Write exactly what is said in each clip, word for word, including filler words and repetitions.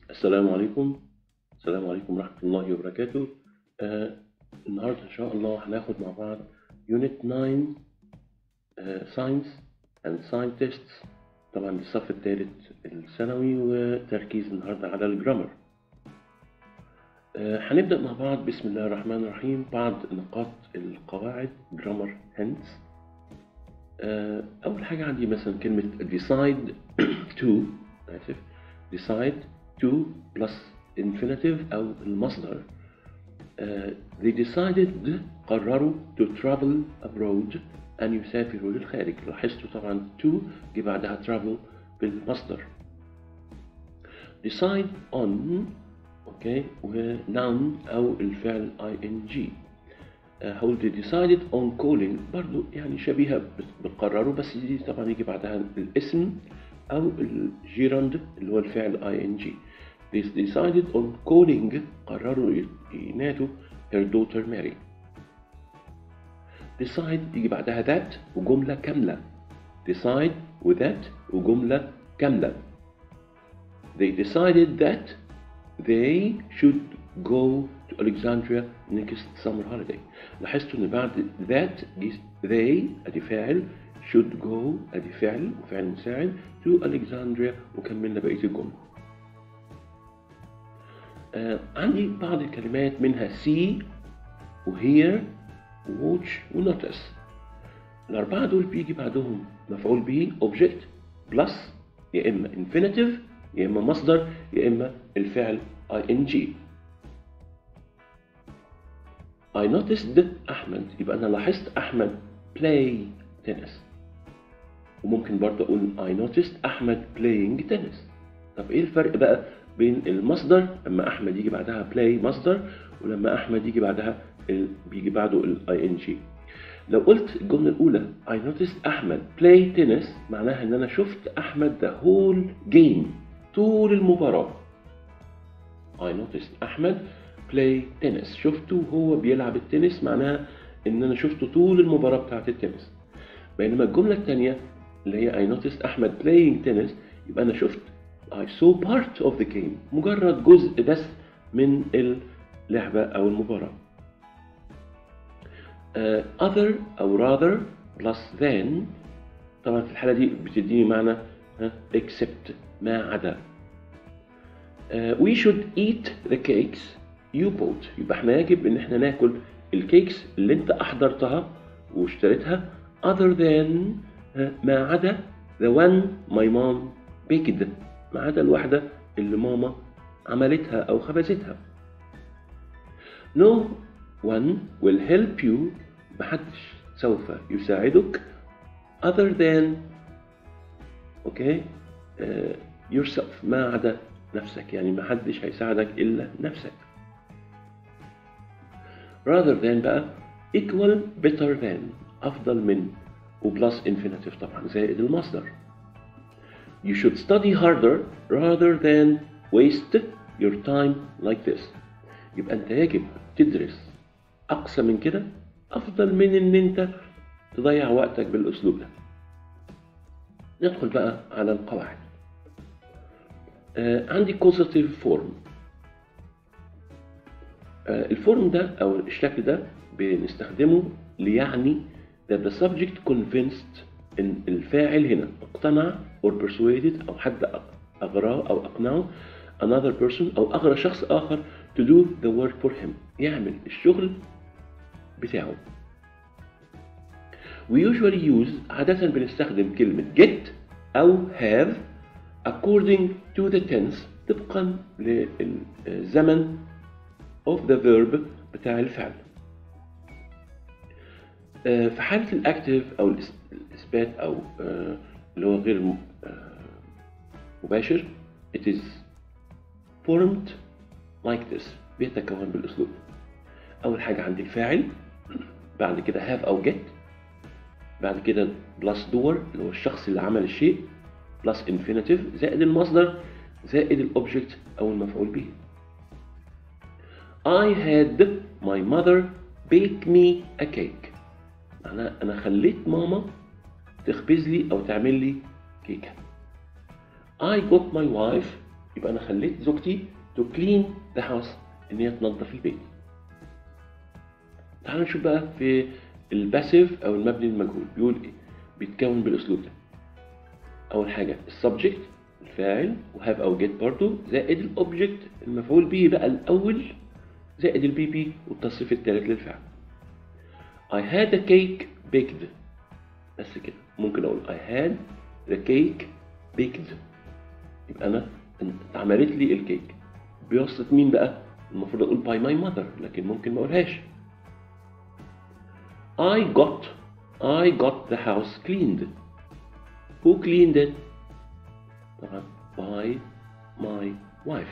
السلام عليكم. السلام عليكم ورحمة الله وبركاته. آه النهاردة إن شاء الله هناخد مع بعض Unit ناين آه Science and Scientists، طبعا الصف الثالث الثانوي، وتركيز النهاردة على الجرامر. آه هنبدأ مع بعض بسم الله الرحمن الرحيم بعض نقاط القواعد جرامر hints. آه أول حاجة عندي مثلا كلمة decide to آسف decide to plus infinitive أو المصدر. uh, they decided قرروا to travel abroad أن يسافروا للخارج. لاحظتوا طبعا to جي بعدها travel بالمصدر. decide on اوكي و noun أو الفعل ing. هقول they decided on calling برضو يعني شبيهة بقرروا، بس دي طبعا يجي بعدها الاسم أو الجيراند اللي هو الفعل ing. They decided on calling قرروا ينادوا her daughter Mary. decide يجي بعدها that وجملة كاملة. decide و that وجملة كاملة. They decided that they should go to Alexandria next summer holiday. لاحظتوا ان بعد that they ادي فاعل، should go ادي فعل وفعل مساعد to Alexandria، وكملنا بقية الجملة. آه عندي بعض الكلمات منها see و hear و watch و notice. الأربعة دول بيجي بعدهم مفعول به object plus يا إما infinitive يا إما مصدر يا إما الفعل ing. I noticed أحمد، يبقى أنا لاحظت أحمد play tennis. وممكن برضه أقول I noticed أحمد playing tennis. طب إيه الفرق بقى بين المصدر لما أحمد يجي بعدها play مصدر، ولما أحمد يجي بعدها ال... بيجي بعده ال ing؟ لو قلت الجملة الأولى I noticed أحمد play tennis معناها إن أنا شفت أحمد the whole game طول المباراة. I noticed أحمد play tennis، شفته هو بيلعب التنس، معناها إن أنا شفته طول المباراة بتاعة التنس. بينما الجملة الثانية اللي هي I noticed أحمد playing tennis يبقى أنا شفت I saw part of the game، مجرد جزء بس من اللعبة أو المباراة. uh, other أو rather plus than طبعا في الحالة دي بتديني معنى uh, except ما عدا. uh, we should eat the cakes you bought، يبقى احنا يجب ان احنا ناكل الكيكس اللي انت احضرتها واشتريتها other than uh, ما عدا the one my mom baked، ما عدا الواحدة اللي ماما عملتها أو خبزتها. No one will help you، محدش سوف يساعدك other than okay uh, yourself، ما عدا نفسك، يعني محدش هيساعدك إلا نفسك. rather than بقى equal better than أفضل من وبلس infinitive طبعا زائد المصدر. You should study harder rather than waste your time like this، يبقى أنت يجب تدرس أقصى من كده أفضل من إن أنت تضيع وقتك بالأسلوب ده. ندخل بقى على القواعد. آه عندي causative form. آه الفورم ده أو الشكل ده بنستخدمه ليعني that the subject convinced إن الفاعل هنا اقتنع or persuaded أو حد أغراه أو أقنعه another person أو أغرى شخص آخر to do the work for him، يعمل الشغل بتاعه. we usually use عادة بنستخدم كلمة get أو have according to the tense طبقا للزمن of the verb بتاع الفعل. في حالة الأكتيف أو الإثبات أو اللي هو غير مباشر it is formed like this، بيتكون بالأسلوب. أول حاجة عندي الفاعل، بعد كده have أو get، بعد كده plus doer اللي هو الشخص اللي عمل الشيء plus infinitive زائد المصدر زائد الأوبجكت أو المفعول به. I had my mother bake me a cake، معناها أنا خليت ماما تخبز لي أو تعمل لي كيكة. I got my wife يبقى أنا خليت زوجتي to clean the house، إن هي تنظف البيت. تعالوا نشوف بقى في الباسيف أو المبني المجهول بيقول إيه، بيتكون بالأسلوب ده. أول حاجة السبجكت الفاعل وهاف أو جيت برضو زائد الأوبجكت المفعول به بقى الأول زائد البي بي والتصريف الثالث للفعل. I had a cake baked، بس كده. ممكن أقول I had the cake baked، يبقى أنا اتعملت لي الكيك بواسطة مين بقى؟ المفروض أقول by my mother، لكن ممكن ما أقولهاش. I got I got the house cleaned. Who cleaned it؟ طبعا by my wife.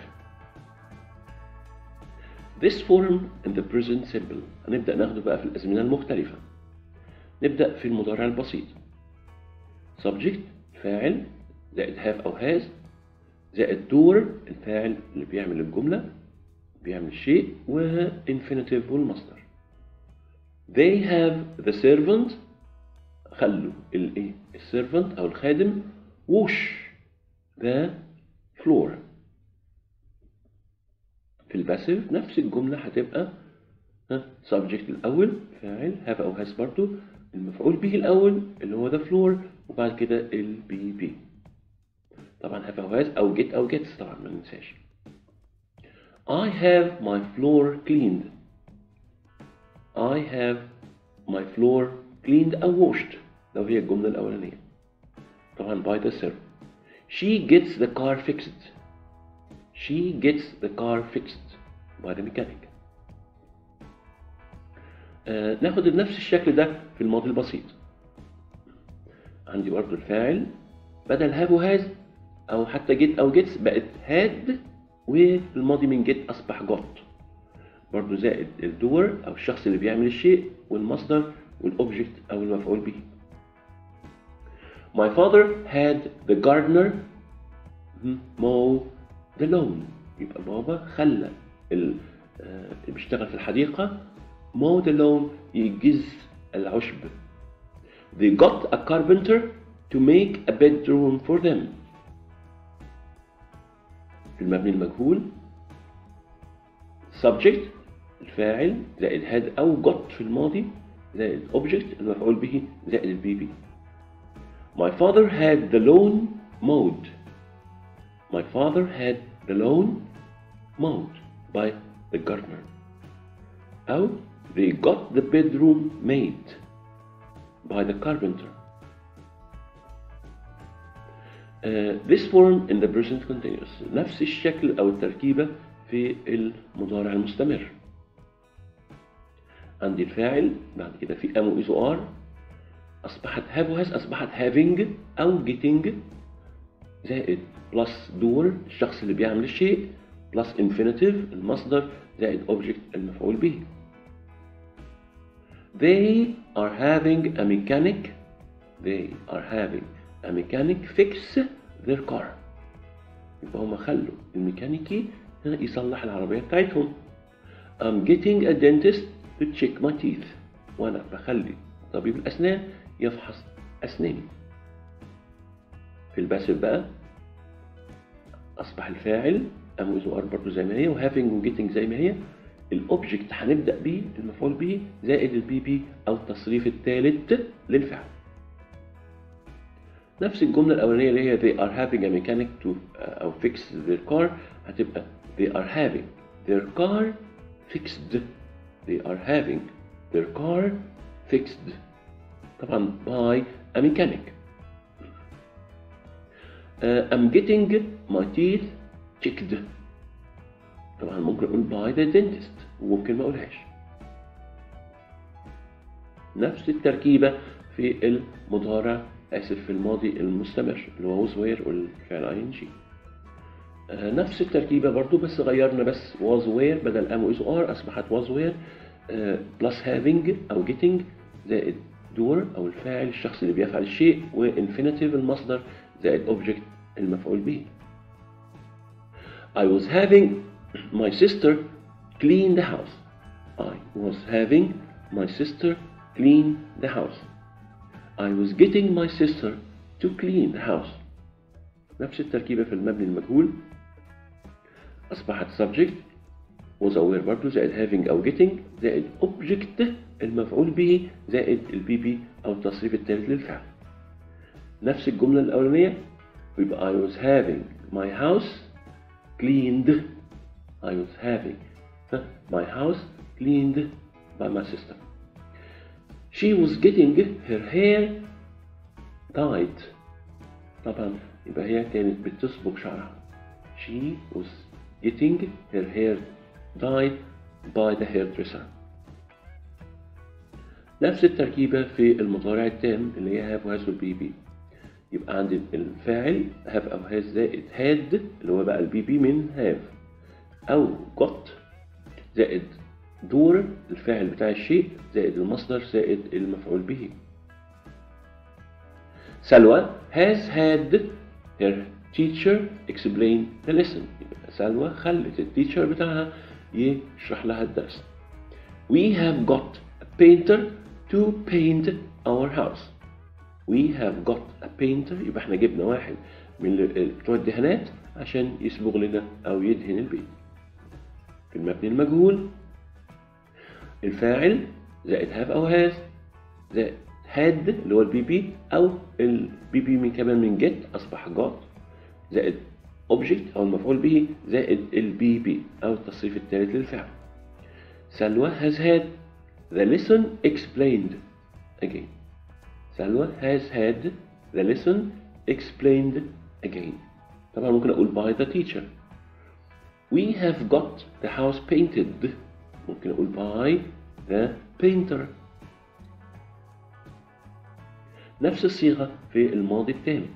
This form in the present simple هنبدأ ناخده بقى في الأزمنة المختلفة. نبدأ في المضارع البسيط. subject فاعل زائد have أو has زائد دور الفاعل اللي بيعمل الجملة بيعمل الشيء و infinitive والمصدر. They have the servant، خلوا الايه السيرفنت أو الخادم wash the floor. في الباسيف نفس الجملة هتبقى subject الأول فاعل have أو has برضو المفعول به الأول اللي هو the floor وبعد كده ال بي بي. طبعا have أو has أو get أو gets طبعا ما ننساش. I have my floor cleaned. I have my floor cleaned أو washed لو هي الجملة الأولانية. طبعا by the servant. She gets the car fixed. She gets the car fixed by the mechanic. آه ناخد نفس الشكل ده في الماضي البسيط. عندي برضو الفاعل بدل have و has أو حتى get أو gets بقت had، والماضي من get أصبح got. برضو زائد الدور أو الشخص اللي بيعمل الشيء والمصدر والأوبجكت أو المفعول به. My father had the gardener mow the lawn. يبقى بابا خلى اللي بيشتغل في الحديقة mow the lawn يجز العشب. They got a carpenter to make a bedroom for them. في المبني المجهول subject الفاعل زائد had أو got في الماضي زائد object المفعول به زائد البي بي. My father had the lawn mowed. My father had the lawn mowed by the gardener. أو they got the bedroom made by the carpenter. Uh, this form in the present continuous نفس الشكل أو التركيبة في المضارع المستمر. عندي الفاعل بعد كده في am و is و are أصبحت have و has أصبحت having أو getting زائد plus دور الشخص اللي بيعمل الشيء plus infinitive المصدر زائد object المفعول به. They are having a mechanic They are having a mechanic fix their car. يبقى هما خلوا الميكانيكي يصلح العربية بتاعتهم. I'm getting a dentist to check my teeth. وأنا بخلي طبيب الأسنان يفحص أسناني. في الباسف بقى أصبح الفاعل am with are برضه زي ما هي و having و getting زي ما هي. الأوبجكت هنبدأ بيه المفعول به زائد البي بي أو التصريف الثالث للفعل. نفس الجملة الأولانية اللي هي they are having a mechanic to uh, أو fix their car هتبقى they are having their car fixed. They are having their car fixed. طبعا by a mechanic. uh, I'm getting my teeth checked. طبعا ممكن أقول by the dentist وممكن ما أقولهاش. نفس التركيبة في المضارع آسف في الماضي المستمر اللي هو was were والفعل ing. آه نفس التركيبة برضو بس غيرنا بس was were بدل am و is are أصبحت was were آه plus having أو getting زائد دور أو الفاعل الشخص اللي بيفعل الشيء و infinitive المصدر زائد object المفعول به. I was having my sister clean the house. I was having my sister clean the house. I was getting my sister to clean the house. نفس التركيبة في المبني المجهول. أصبحت subject was aware برضه زائد having أو getting زائد object المفعول به زائد البي بي أو التصريف الثالث للفعل. نفس الجملة الأولانية يبقى I was having my house cleaned. I was having my house cleaned by my sister. She was getting her hair dyed. طبعا يبقى هي كانت بتصبغ شعرها. She was getting her hair dyed by the hairdresser. نفس التركيبة في المضارع التام اللي هي have وhas والبي بي. يبقى عندي الفاعل have أو has زائد had اللي هو بقى البي بي من have أو got زائد دور الفاعل بتاع الشيء زائد المصدر زائد المفعول به. سلوى has had her teacher explain the lesson. سلوى خلت التيتشر بتاعها يشرح لها الدرس. We have got a painter to paint our house. We have got a painter يبقى احنا جبنا واحد من بتوع الدهانات عشان يصبغ لنا أو يدهن البيت. في المبني المجهول الفاعل زائد have أو has زائد had اللي هو البي بي أو البي بي من كمان من get أصبح got زائد object أو المفعول به زائد البي بي أو التصريف الثالث للفعل. سلوى has had the lesson explained again. سلوى has had the lesson explained again. طبعا ممكن أقول by the teacher. We have got the house painted. ممكن أقول by the painter. نفس الصيغة في الماضي التام.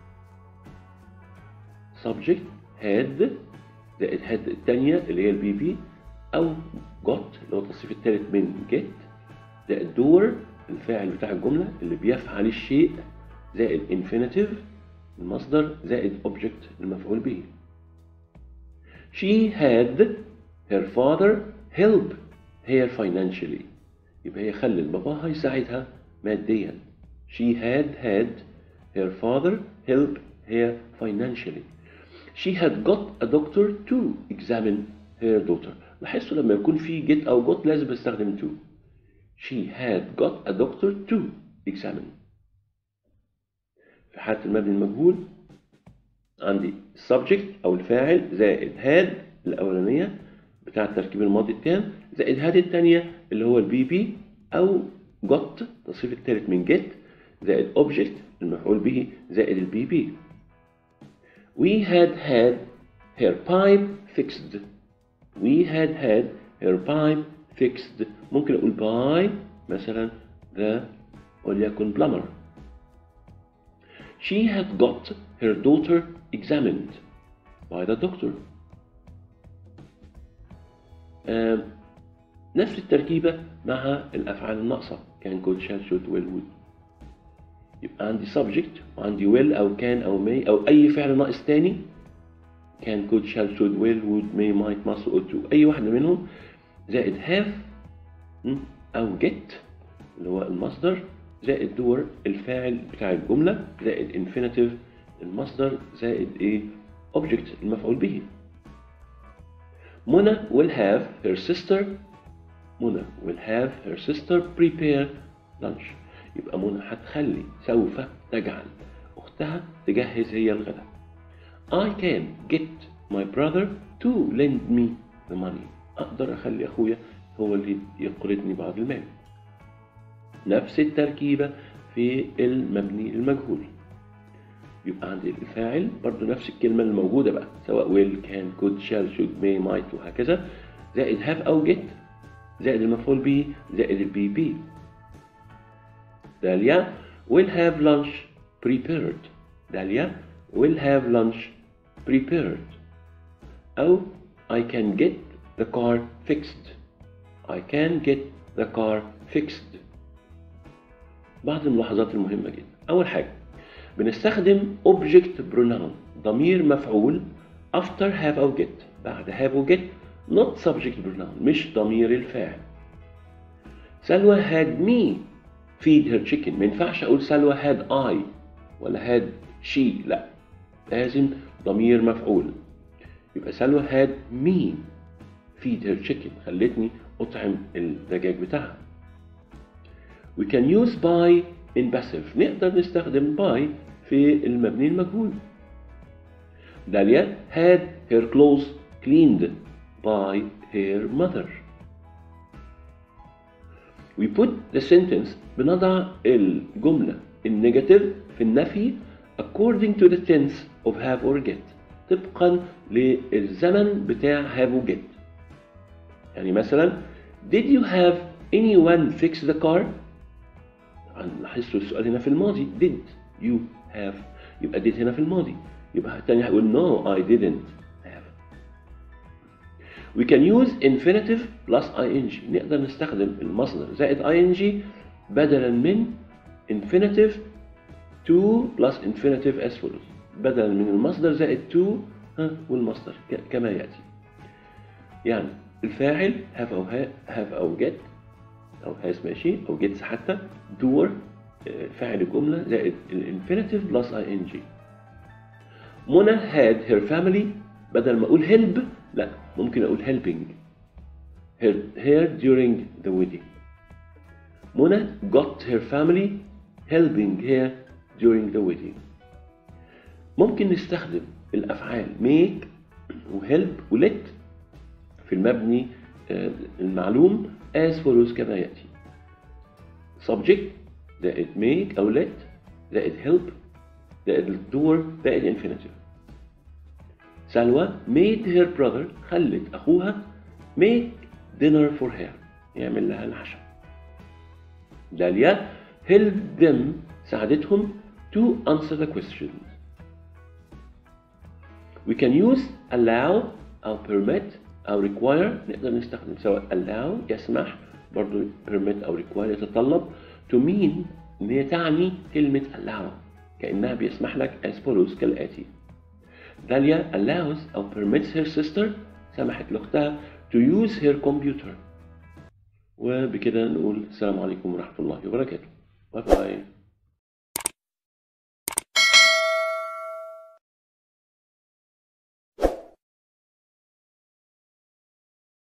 subject had زائد had الثانية اللي هي البي بي أو got اللي هو التصريف الثالث من get زائد دور الفاعل بتاع الجملة اللي بيفعل الشيء زائد infinitive المصدر زائد object المفعول به. She had her father help her financially. يبقى هي خلت باباها يساعدها ماديا. She had had her father help her financially. She had got a doctor to examine her daughter. لاحظتوا لما يكون في get أو got لازم استخدم to. She had got a doctor to examine. في حالة المبني المجهول عندي subject أو الفاعل زائد had الأولانية بتاع التركيب الماضي التام زائد had الثانية اللي هو البي بي أو got التصريف الثالث من get زائد object المفعول به زائد البي بي. We had had her pipe fixed. We had had her pipe fixed. ممكن أقول by مثلا the وليكن plumber. She had got her daughter examined by the doctor. آه نفس التركيبة مع الأفعال الناقصة كان could shall should will would. يبقى عندي subject وعندي will أو can أو may أو أي فعل ناقص تاني can could shall should will would may might must ought to أي واحدة منهم زائد have أو get اللي هو المصدر زائد دور الفاعل بتاع الجملة زائد infinitive المصدر زائد إيه object المفعول به. منى will have her sister منى will have her sister prepare lunch. يبقى منى هتخلي سوف تجعل أختها تجهز هي الغداء. I can get my brother to lend me the money. أقدر أخلي أخويا هو اللي يقرضني بعض المال. نفس التركيبة في المبني المجهول. يبقى عندي الفاعل برضو نفس الكلمة الموجودة بقى سواء will can could shall should may might وهكذا زائد have أو get زائد المفعول به زائد البي بي. داليا will have lunch prepared. داليا will have lunch prepared. أو I can get the car fixed. I can get the car fixed. بعض الملاحظات المهمة جدا. أول حاجة بنستخدم object pronoun ضمير مفعول after have أو get بعد have و get not subject pronoun مش ضمير الفاعل. سلوى had me feed her chicken. ما ينفعش أقول سلوى had I ولا had she لا لازم ضمير مفعول. يبقى سلوى had me feed her chicken، خلتني أطعم الدجاج بتاعها. We can use by in passive، نقدر نستخدم by في المبني المجهول. داليا had her clothes cleaned by her mother. We put the sentence، بنضع الجملة النيجاتيف في النفي according to the tense of have or get، طبقا للزمن بتاع have و get. يعني مثلا did you have anyone fix the car؟ طبعا لاحظتوا السؤال هنا في الماضي did you have، يبقى did هنا في الماضي، يبقى التاني هيقول no I didn't have. We can use infinitive plus ing، نقدر نستخدم المصدر زائد ing بدلا من infinitive to plus infinitive as follows، بدلا من المصدر زائد to ها والمصدر كما يأتي. يعني الفاعل have أو have أو get أو has ماشي أو gets حتى doer فاعل الجملة زائد الانفينيتيف plus ing. منى had her family، بدل ما أقول help لا ممكن أقول helping her, her during the wedding. منى got her family helping her during the wedding. ممكن نستخدم الأفعال make و help و let في المبني المعلوم as follows كما يأتي. subject زائد make أو let زائد help زائد doer زائد infinitive. سلوى made her brother، خلت أخوها make dinner for her، يعمل لها العشاء. داليا helped them، ساعدتهم to answer the questions. We can use allow أو permit أو require، نقدر نستخدم سواء allow يسمح برضو permit أو require يتطلب to mean إن هي تعني كلمة allow كأنها بيسمح لك as follows كالآتي. داليا allows أو permits her sister، سمحت لأختها to use her computer. وبكده نقول السلام عليكم ورحمة الله وبركاته. باي باي.